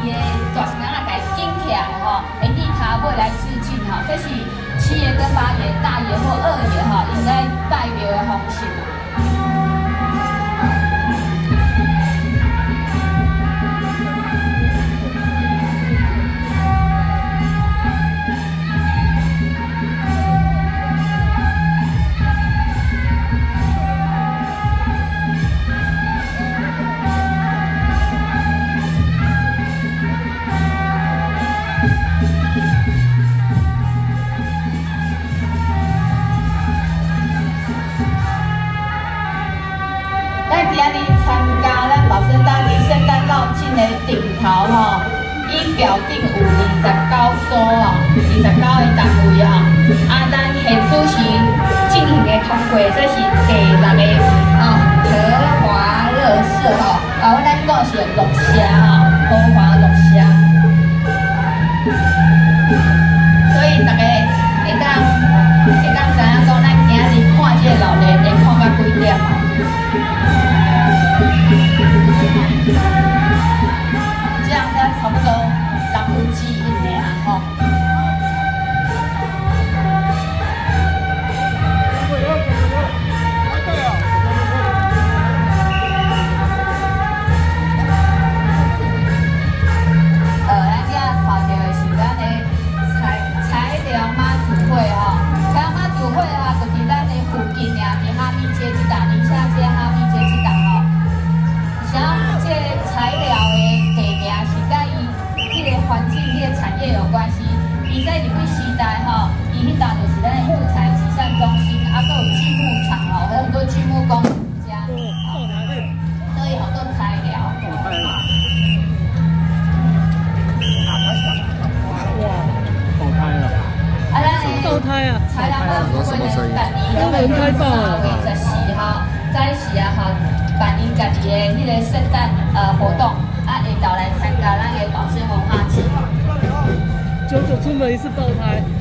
伊个大神啊，家紧起来吼，会以头尾来致敬吼，这是七爷跟八爷、大爷或二爷吼，因在拜庙的方式。 顶头吼，已表定有29组哦，29个单位哦。啊，咱现主席进行的通过，这是第6个和华乐社吼。啊，阮咱讲是乐社吼，和华乐社。所以大家会当知影讲，咱今日看这个老人会看到几点哦？ 差不多6分之1尔吼。咱遮看到的是咱的材料妈祖会吼，材料妈祖会啊，就伫咱的附近尔，伫哈密街这搭，宁夏街哈密街这搭吼。像这材料的地名是甲伊这个环境、这个产业有关系。伊在日本时代吼，伊迄搭就是咱的木材集散中心，啊，还有锯木厂哦，还有很多锯木工家，所以好多材料。 爆胎了！ 啊，咱的爆胎啊！ 材料妈祖会的办理都会3月14号早时啊吼，办因家己的迄个圣诞活动，啊，会到来参加咱的保生文化节。 久久出门一次爆胎。